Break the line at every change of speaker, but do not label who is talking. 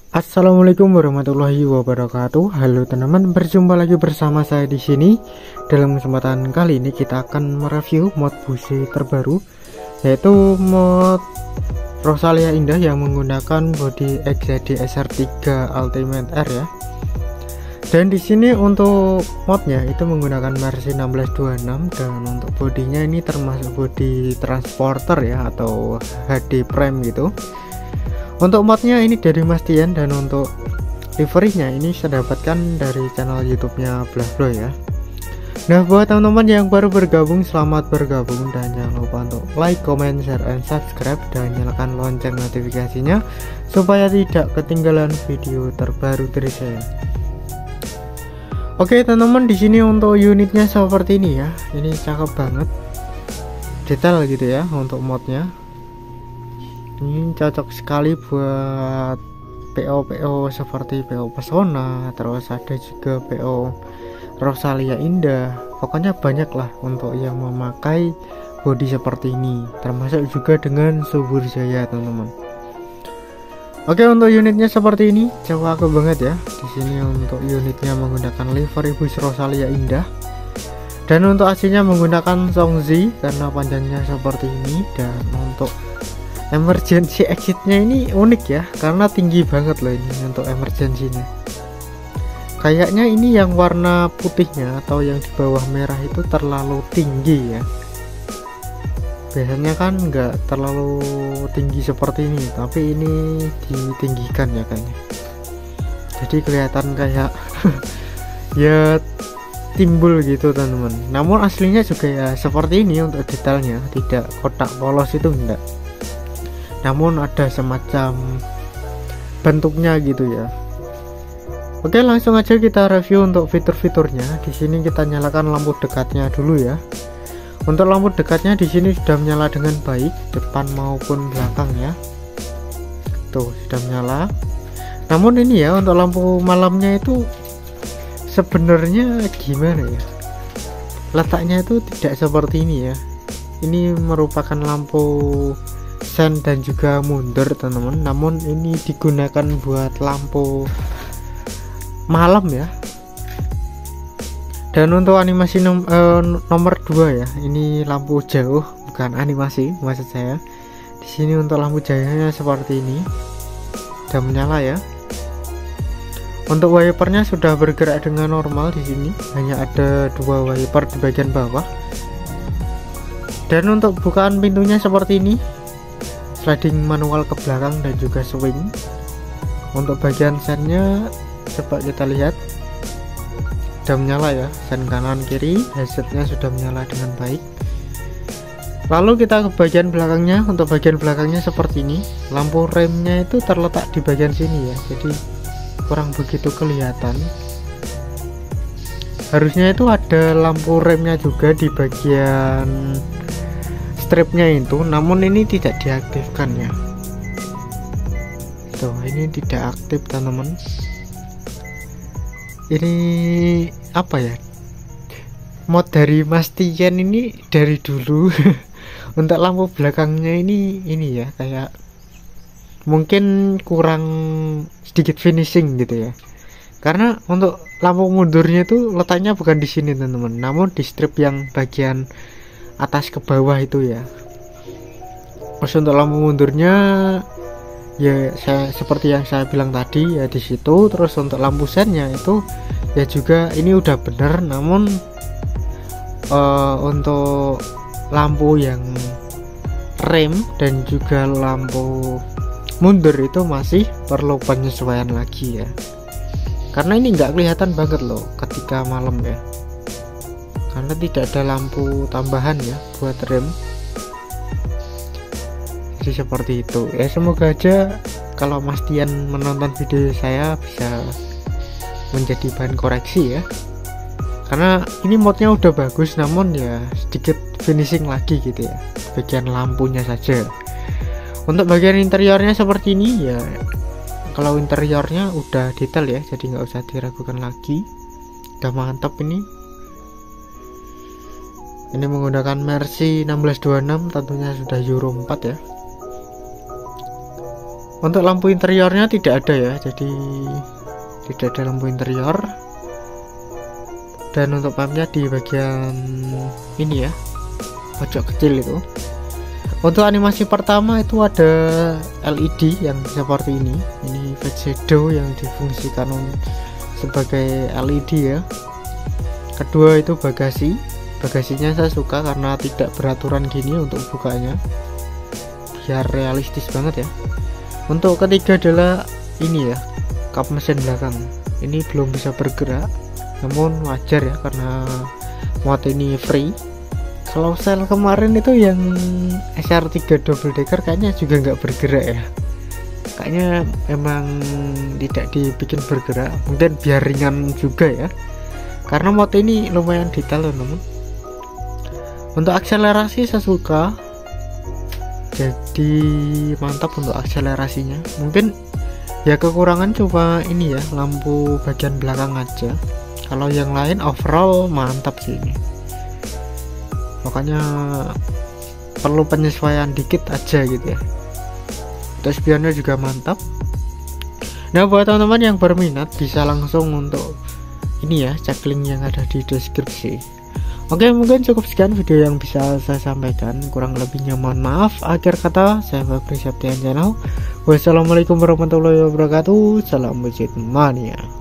Assalamualaikum warahmatullahi wabarakatuh. Halo teman-teman, berjumpa lagi bersama saya di sini. Dalam kesempatan kali ini kita akan mereview mod busi terbaru, yaitu mod Rosalia Indah yang menggunakan bodi XZD SR3 Ultimate R ya. Dan di sini untuk modnya itu menggunakan versi 1626 dan untuk bodinya ini termasuk bodi transporter ya atau HD Prime gitu. Untuk modnya ini dari Mas Tian, dan untuk liverynya ini saya dapatkan dari channel YouTube-nya BlahBloy ya. Nah, buat teman-teman yang baru bergabung, selamat bergabung, dan jangan lupa untuk like, comment, share, and subscribe, dan nyalakan lonceng notifikasinya supaya tidak ketinggalan video terbaru dari saya. Oke teman-teman, di sini untuk unitnya seperti ini ya. Ini cakep banget, detail gitu ya untuk modnya. Ini cocok sekali buat PO seperti PO Pesona, terus ada juga PO Rosalia Indah. Pokoknya banyak lah untuk yang memakai bodi seperti ini, termasuk juga dengan Subur Jaya teman-teman. Oke, untuk unitnya seperti ini, cakep banget ya. Di sini untuk unitnya menggunakan livery bus Rosalia Indah, dan untuk AC-nya menggunakan Songzi karena panjangnya seperti ini. Dan untuk emergency exitnya ini unik ya, karena tinggi banget loh ini untuk emergency-nya. Kayaknya ini yang warna putihnya atau yang di bawah merah itu terlalu tinggi ya. Biasanya kan nggak terlalu tinggi seperti ini, tapi ini ditinggikan ya kayaknya. Jadi kelihatan kayak ya timbul gitu teman-teman. Namun aslinya juga ya seperti ini untuk detailnya, tidak kotak polos itu enggak. Namun ada semacam bentuknya gitu ya. Oke, langsung aja kita review untuk fitur-fiturnya. Di sini kita nyalakan lampu dekatnya dulu ya. Untuk lampu dekatnya di sini sudah menyala dengan baik, depan maupun belakang ya. Tuh, sudah menyala. Namun ini ya, untuk lampu malamnya itu sebenarnya gimana ya? Letaknya itu tidak seperti ini ya. Ini merupakan lampu sen dan juga mundur teman-teman, namun ini digunakan buat lampu malam ya. Dan untuk animasi nomor 2 ya, ini lampu jauh bukan animasi maksud saya. Di sini untuk lampu jauhnya seperti ini, sudah menyala ya. Untuk wipernya sudah bergerak dengan normal. Di sini hanya ada 2 wiper di bagian bawah. Dan untuk bukaan pintunya seperti ini, sliding manual ke belakang dan juga swing. Untuk bagian sennya coba kita lihat, sudah menyala ya, sen kanan kiri, headsetnya sudah menyala dengan baik. Lalu kita ke bagian belakangnya. Untuk bagian belakangnya seperti ini, lampu remnya itu terletak di bagian sini ya, jadi kurang begitu kelihatan. Harusnya itu ada lampu remnya juga di bagian stripnya itu, namun ini tidak diaktifkan ya. Tuh, ini tidak aktif teman-teman. Ini apa ya, mod dari Mas Tian ini dari dulu. Untuk lampu belakangnya ini ya, kayak mungkin kurang sedikit finishing gitu ya. Karena untuk lampu mundurnya itu letaknya bukan di sini teman-teman, namun di strip yang bagian atas ke bawah itu ya. Terus untuk lampu mundurnya ya seperti yang saya bilang tadi ya di situ. Terus untuk lampu sennya itu ya juga ini udah bener, namun untuk lampu yang rem dan juga lampu mundur itu masih perlu penyesuaian lagi ya, karena ini nggak kelihatan banget loh ketika malam ya, karena tidak ada lampu tambahan ya buat rem. Jadi seperti itu ya. Semoga aja kalau Mas Tian menonton video saya bisa menjadi bahan koreksi ya, karena ini modnya udah bagus, namun ya sedikit finishing lagi gitu ya, bagian lampunya saja. Untuk bagian interiornya seperti ini ya. Kalau interiornya udah detail ya, jadi nggak usah diragukan lagi, udah mantap ini. Ini menggunakan versi 1626, tentunya sudah Euro 4 ya. Untuk lampu interiornya tidak ada ya, jadi tidak ada lampu interior. Dan untuk pumpnya di bagian ini ya, pojok kecil itu. Untuk animasi pertama itu ada LED yang seperti ini fade shadow yang difungsikan sebagai LED ya. Kedua itu bagasinya saya suka karena tidak beraturan gini untuk bukanya, biar realistis banget ya. Untuk ketiga adalah ini ya, kap mesin belakang. Ini belum bisa bergerak, namun wajar ya karena mod ini free. Kalau sel kemarin itu yang SR3 double decker kayaknya juga nggak bergerak ya, kayaknya emang tidak dibikin bergerak, mungkin biar ringan juga ya, karena mod ini lumayan detail teman-teman. Untuk akselerasi saya suka, jadi mantap untuk akselerasinya. Mungkin ya kekurangan cuma ini ya, lampu bagian belakang aja. Kalau yang lain overall mantap sih ini, makanya perlu penyesuaian dikit aja gitu ya. Untuk spionnya juga mantap. Nah, buat teman-teman yang berminat bisa langsung untuk ini ya, cek link yang ada di deskripsi. Oke, mungkin cukup sekian video yang bisa saya sampaikan, kurang lebihnya mohon maaf. Akhir kata saya Febri Septian Channel. Wassalamualaikum warahmatullahi wabarakatuh. Salam wujud mania.